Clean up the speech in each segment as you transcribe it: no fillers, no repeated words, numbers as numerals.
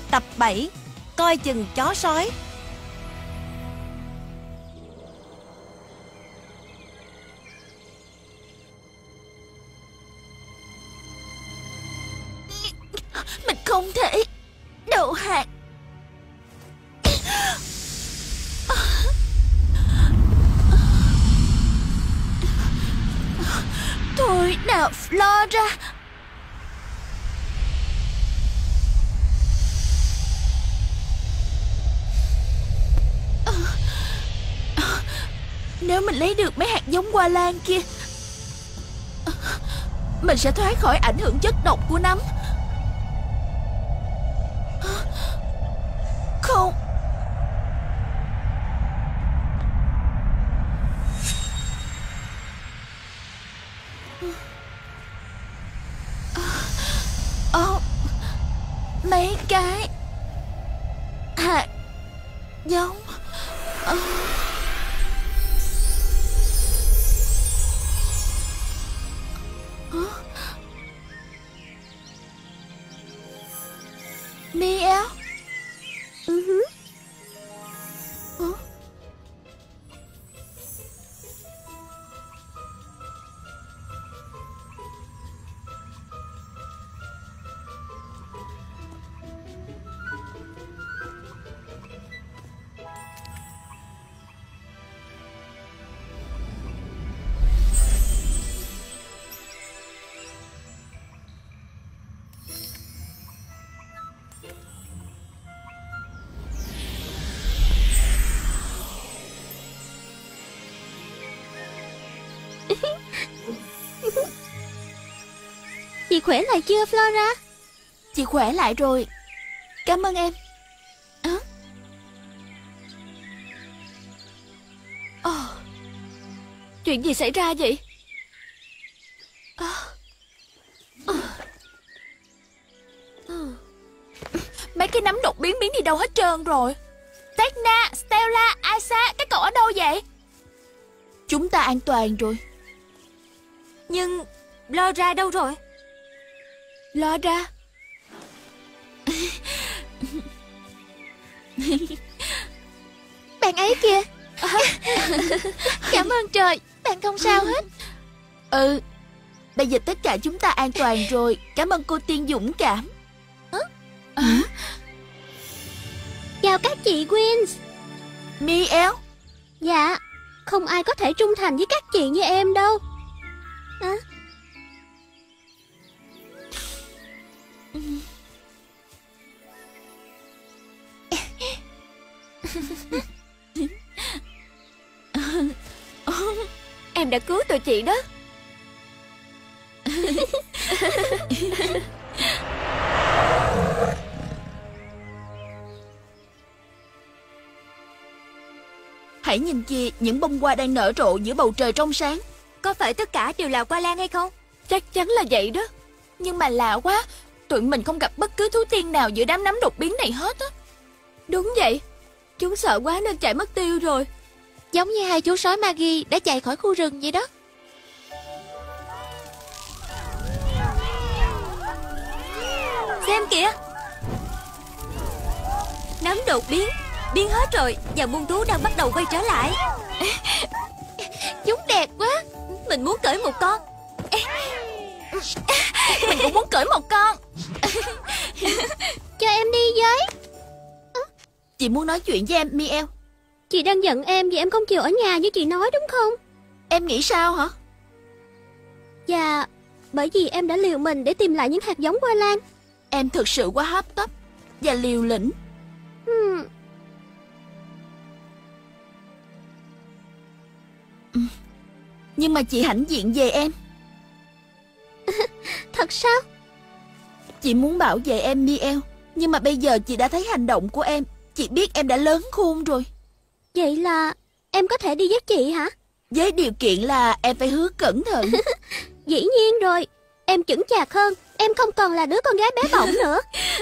Tập 7. Coi chừng chó sói. Mình không thể đầu hàng. Thôi nào Flora. Nếu mình lấy được mấy hạt giống hoa lan kia, mình sẽ thoát khỏi ảnh hưởng chất độc của nấm. Không. Mấy cái hạt giống. Mia. Chị khỏe lại chưa Flora? Chị khỏe lại rồi. Cảm ơn em. Chuyện gì xảy ra vậy? Mấy cái nấm đột biến biến đi đâu hết trơn rồi. Tecna, Stella, Isa, các cậu ở đâu vậy? Chúng ta an toàn rồi. Nhưng Laura đâu rồi? Laura? Bạn ấy kìa. Cảm ơn trời, bạn không sao hết. Bây giờ tất cả chúng ta an toàn rồi. Cảm ơn cô Tiên dũng cảm. Chào các chị Queens. Miel. Dạ, không ai có thể trung thành với các chị như em đâu. Em đã cứu tụi chị đó. Hãy nhìn kìa, những bông hoa đang nở rộ giữa bầu trời trong sáng. Có phải tất cả đều là hoa lan hay không? Chắc chắn là vậy đó. Nhưng mà lạ quá, tụi mình không gặp bất cứ thú tiên nào giữa đám nấm đột biến này hết á. Đúng vậy, chúng sợ quá nên chạy mất tiêu rồi. Giống như hai chú sói Magi đã chạy khỏi khu rừng vậy đó. Xem kìa, nấm đột biến hết rồi và muôn thú đang bắt đầu quay trở lại. Chúng đẹp quá. Mình muốn cởi một con. Mình cũng muốn cởi một con. Cho em đi với. Chị muốn nói chuyện với em, Miel. Chị đang giận em vì em không chịu ở nhà như chị nói đúng không? Em nghĩ sao hả? Dạ, bởi vì em đã liều mình để tìm lại những hạt giống hoa lan. Em thực sự quá hấp tấp và liều lĩnh. Nhưng mà chị hãnh diện về em. Thật sao? Chị muốn bảo vệ em, Miel. Nhưng mà bây giờ chị đã thấy hành động của em. Chị biết em đã lớn khôn rồi. Vậy là em có thể đi với chị hả? Với điều kiện là em phải hứa cẩn thận. Dĩ nhiên rồi. Em chững chạc hơn. Em không còn là đứa con gái bé bỏng nữa.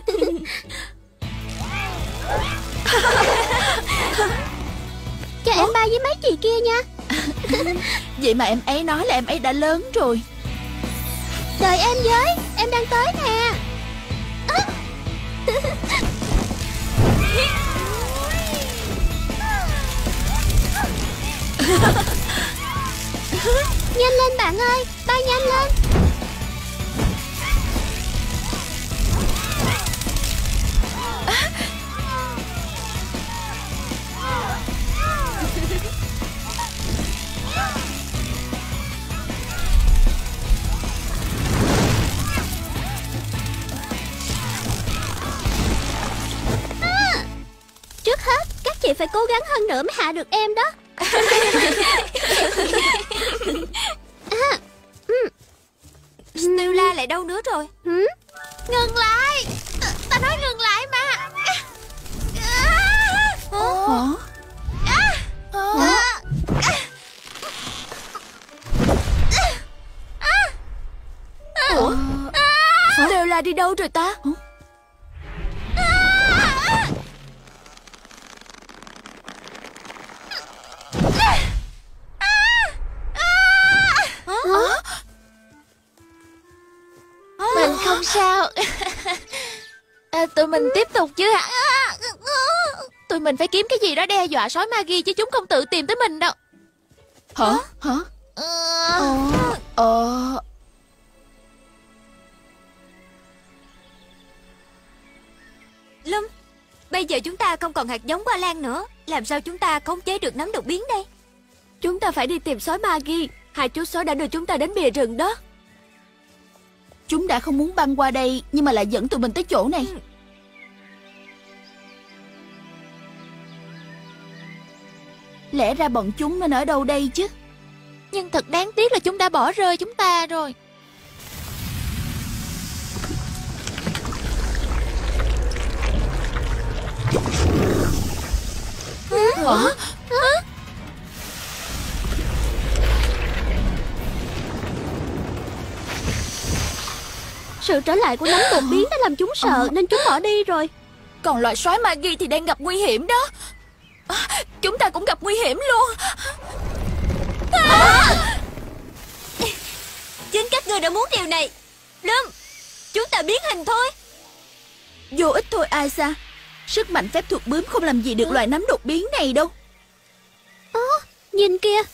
Cho em bay với mấy chị kia nha. Vậy mà em ấy nói là em ấy đã lớn rồi. Đợi em với, em đang tới nè. bạn ơi, bay nhanh lên. Trước hết, các chị phải cố gắng hơn nữa mới hạ được em đó. Stella lại đâu nữa rồi? Ngừng lại. Ta nói ngừng lại mà. Ủa? Stella đi đâu rồi ta? Mình không sao. Tụi mình tiếp tục chứ hả? Tụi mình phải kiếm cái gì đó đe dọa sói Magi chứ chúng không tự tìm tới mình đâu. Hả? Lâm, bây giờ chúng ta không còn hạt giống hoa lan nữa. Làm sao chúng ta khống chế được nấm đột biến đây? Chúng ta phải đi tìm sói Magi. Hai chú sói đã đưa chúng ta đến bìa rừng đó. Chúng đã không muốn băng qua đây nhưng mà lại dẫn tụi mình tới chỗ này. Lẽ ra bọn chúng nên ở đâu đây chứ? Nhưng thật đáng tiếc là chúng đã bỏ rơi chúng ta rồi. Sự trở lại của nấm đột biến đã làm chúng sợ nên chúng bỏ đi rồi. Còn loại sói Magi thì đang gặp nguy hiểm đó. Chúng ta cũng gặp nguy hiểm luôn. Chính các ngươi đã muốn điều này. Lâm, chúng ta biến hình thôi. Vô ích thôi Aiza. Sức mạnh phép thuật bướm không làm gì được loài nấm đột biến này đâu. Nhìn kìa.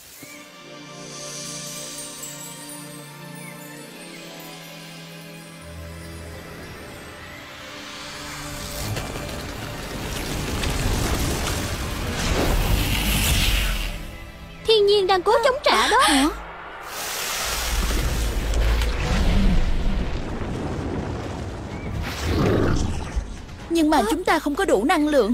Thiên nhiên đang cố chống trả đó. Nhưng mà chúng ta không có đủ năng lượng.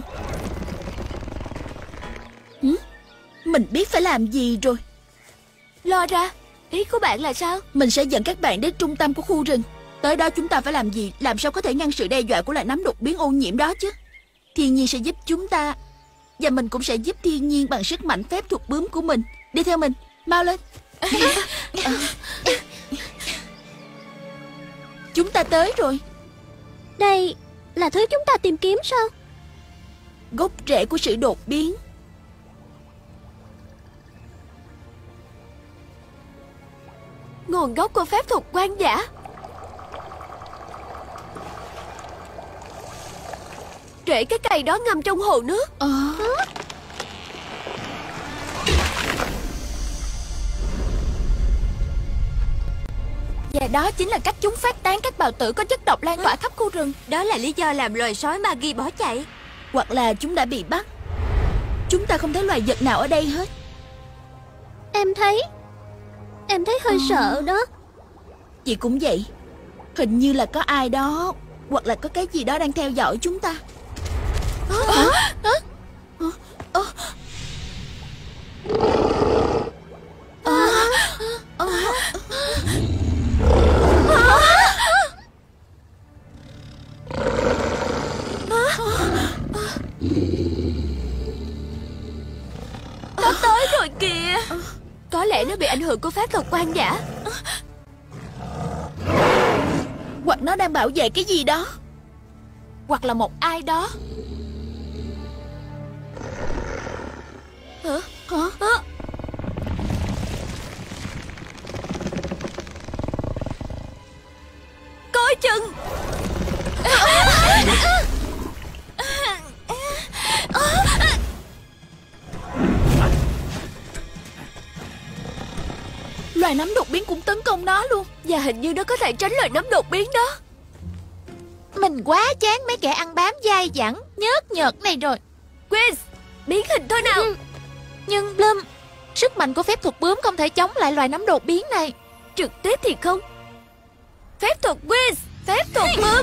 Mình biết phải làm gì rồi. Lo ra. Ý của bạn là sao? Mình sẽ dẫn các bạn đến trung tâm của khu rừng. Tới đó chúng ta phải làm gì? Làm sao có thể ngăn sự đe dọa của loài nấm đột biến ô nhiễm đó chứ? Thiên nhiên sẽ giúp chúng ta. Và mình cũng sẽ giúp thiên nhiên bằng sức mạnh phép thuật bướm của mình. Đi theo mình, mau lên. Chúng ta tới rồi. Đây là thứ chúng ta tìm kiếm sao? Gốc rễ của sự đột biến. Nguồn gốc của phép thuật hoang dã. Rễ cái cây đó ngâm trong hồ nước. Và đó chính là cách chúng phát tán các bào tử có chất độc lan tỏa khắp khu rừng. Đó là lý do làm loài sói Magi bỏ chạy. Hoặc là chúng đã bị bắt. Chúng ta không thấy loài vật nào ở đây hết. Em thấy hơi sợ đó. Chị cũng vậy. Hình như là có ai đó hoặc là có cái gì đó đang theo dõi chúng ta. Nó tới rồi kìa. Có lẽ nó bị ảnh hưởng của phép thuật hoang dã. Hoặc nó đang bảo vệ cái gì đó. Hoặc là một ai đó. Hả? Coi chừng. loài nấm đột biến cũng tấn công nó luôn. Và hình như nó có thể tránh loài nấm đột biến đó. Mình quá chán mấy kẻ ăn bám dai dẳng nhớt nhợt này rồi. Quiz, biến hình thôi nào. Nhưng Bloom, sức mạnh của phép thuật bướm không thể chống lại loài nấm đột biến này. Trực tiếp thì không. Phép thuật Quiz, phép thuật bướm.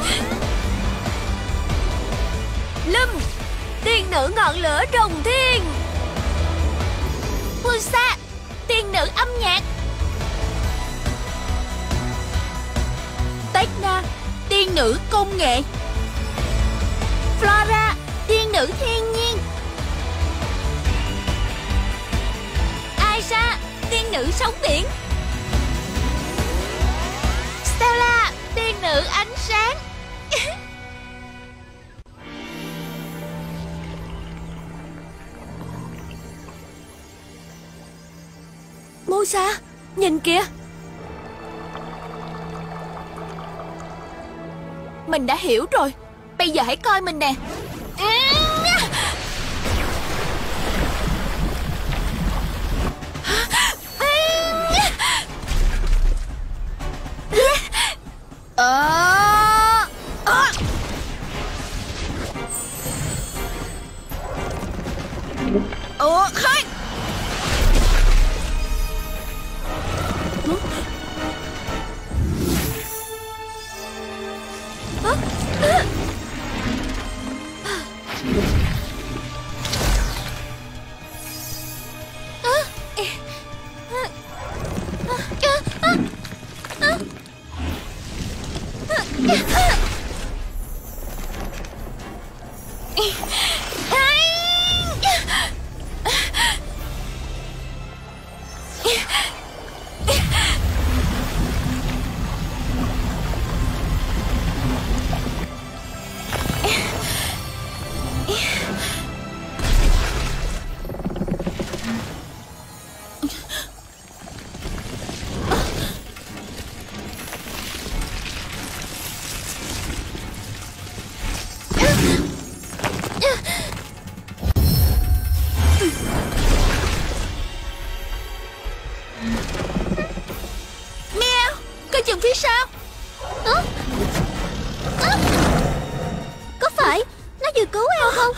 Lâm, tiên nữ ngọn lửa rồng thiên. Pulsa, tiên nữ âm nhạc. Tecna, tiên nữ công nghệ. Flora, tiên nữ thiên nhiên. Aisha, tiên nữ sóng biển. Stella, tiên nữ ánh sáng. Musa, nhìn kìa. Mình đã hiểu rồi. Bây giờ hãy coi mình nè. Hai. Chừng phía sau. Có phải nó vừa cứu em không?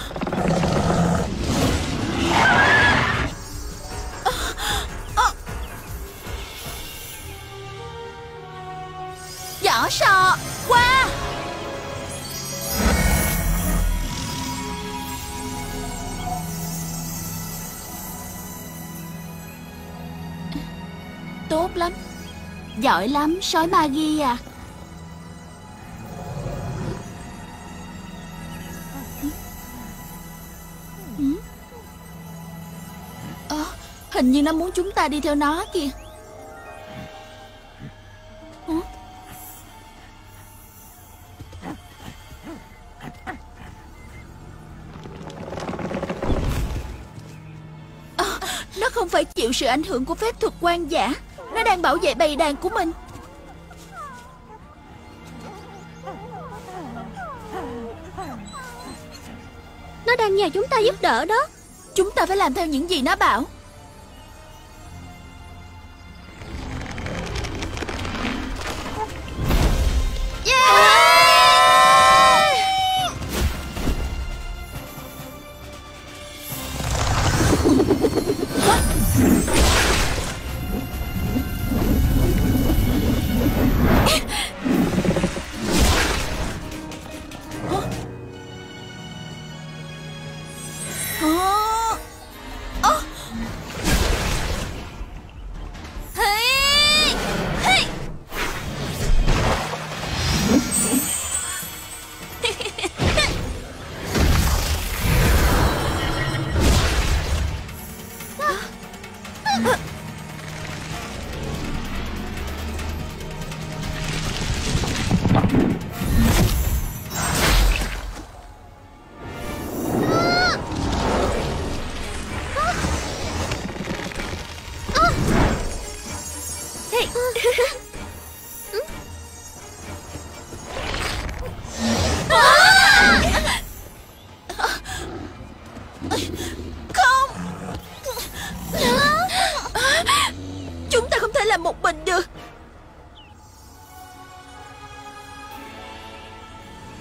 Vỏ sò qua. Tốt lắm. Giỏi lắm, sói Magi à. Hình như nó muốn chúng ta đi theo nó kìa. Nó không phải chịu sự ảnh hưởng của phép thuật hoang dã. Nó đang bảo vệ bầy đàn của mình. Nó đang nhờ chúng ta giúp đỡ đó. Chúng ta phải làm theo những gì nó bảo.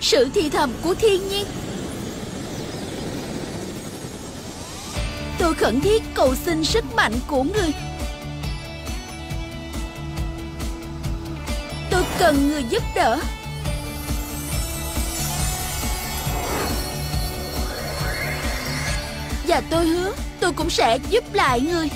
sự thì thầm của thiên nhiên. Tôi khẩn thiết cầu xin sức mạnh của người. Tôi cần người giúp đỡ. Và tôi hứa tôi cũng sẽ giúp lại người.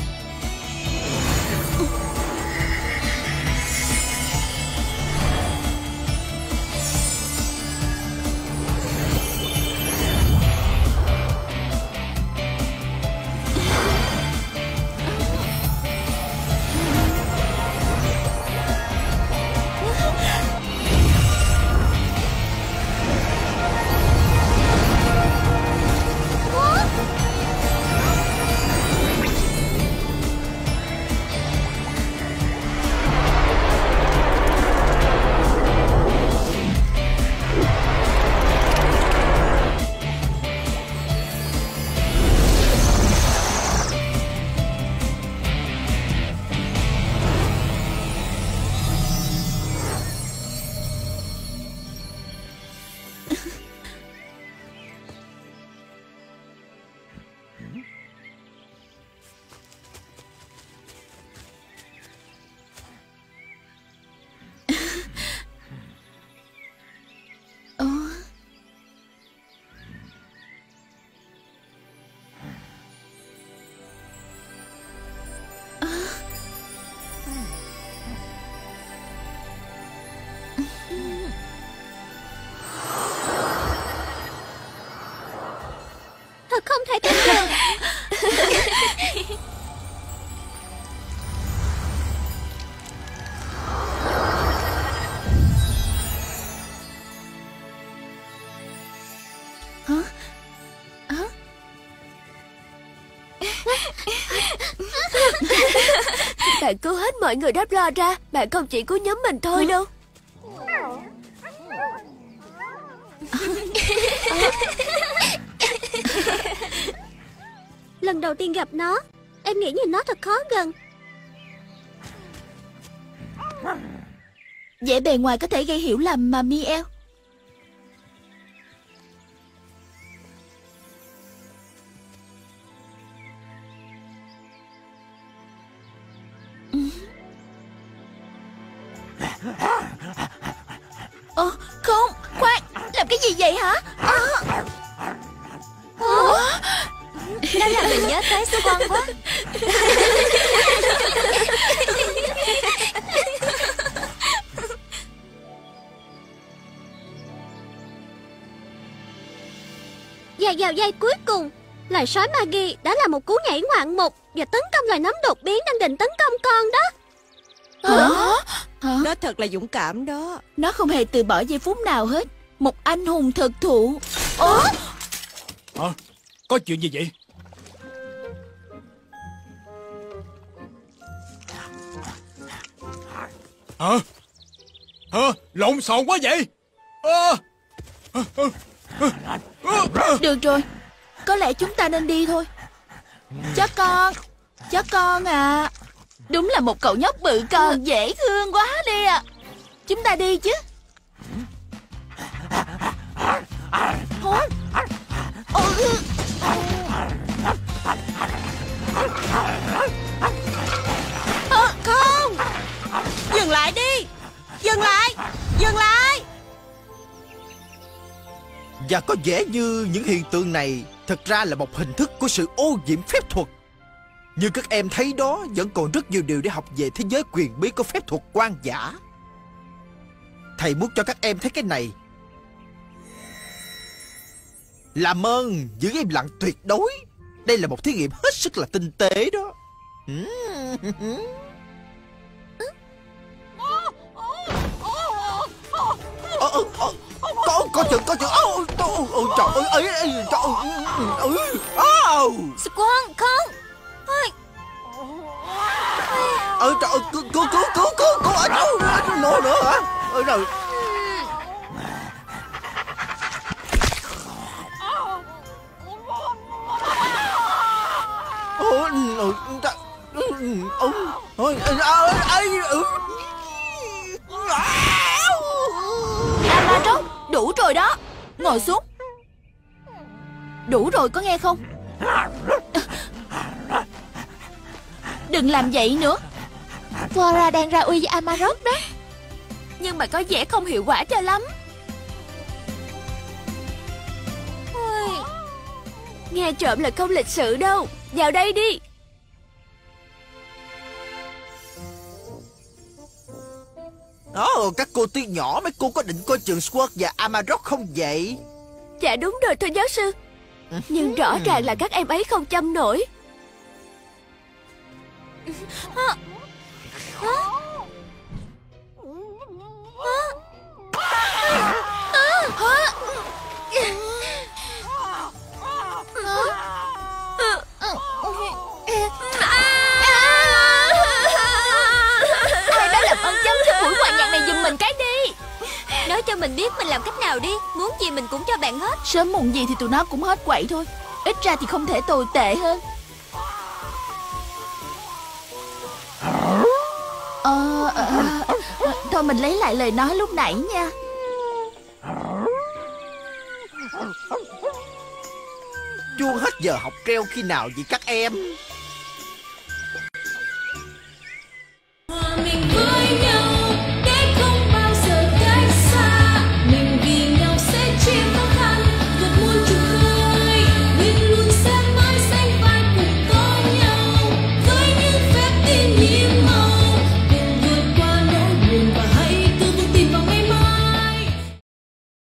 Thật không thể tin được. Bạn cứu hết mọi người đáp lo ra. Bạn không chỉ cứu nhóm mình thôi đâu. Lần đầu tiên gặp nó, em nghĩ nhìn nó thật khó gần. Vẻ bề ngoài có thể gây hiểu lầm mà, Miel. Không, khoan, làm cái gì vậy hả? Nó làm mình nhớ tới Swan quá. Và vào giây cuối cùng, loài sói Magi đã là một cú nhảy ngoạn mục và tấn công loài nấm đột biến đang định tấn công con đó. Hả? Nó thật là dũng cảm đó. Nó không hề từ bỏ giây phút nào hết. Một anh hùng thực thụ. Hả? Có chuyện gì vậy? Hả? Lộn xộn quá vậy? Được rồi, có lẽ chúng ta nên đi thôi. Chó con à. Đúng là một cậu nhóc bự con dễ thương quá đi à. Chúng ta đi chứ. Không! Dừng lại đi! Dừng lại! Dừng lại! Và có vẻ như những hiện tượng này thật ra là một hình thức của sự ô nhiễm phép thuật. Như các em thấy đó, vẫn còn rất nhiều điều để học về thế giới quyền bí của phép thuật hoang dã. Thầy muốn cho các em thấy cái này. Làm ơn giữ im lặng tuyệt đối. Đây là một thí nghiệm hết sức là tinh tế đó. Có chừng trời ơi Swan, không. trời ơi cứu nó nữa hả? Rồi Amaros, đủ rồi Ngồi xuống. Đủ rồi, có nghe không? Đừng làm vậy nữa. Flora đang ra uy với Amarok đó. Nhưng mà có vẻ không hiệu quả cho lắm. Nghe trộm là không lịch sự đâu. Vào đây đi. Các cô tiên nhỏ, mấy cô có định coi chừng Squirt và Amarok không vậy? Dạ đúng rồi thưa giáo sư. Nhưng rõ ràng là các em ấy không chăm nổi. Ai đó làm ơn chấm dứt buổi hòa nhạc này giùm mình cái đi. Nói cho mình biết mình làm cách nào đi. Muốn gì mình cũng cho bạn hết. Sớm muộn gì thì tụi nó cũng hết quậy thôi. Ít ra thì không thể tồi tệ hơn. Thôi mình lấy lại lời nói lúc nãy nha. Chuông hết giờ học treo khi nào vậy các em?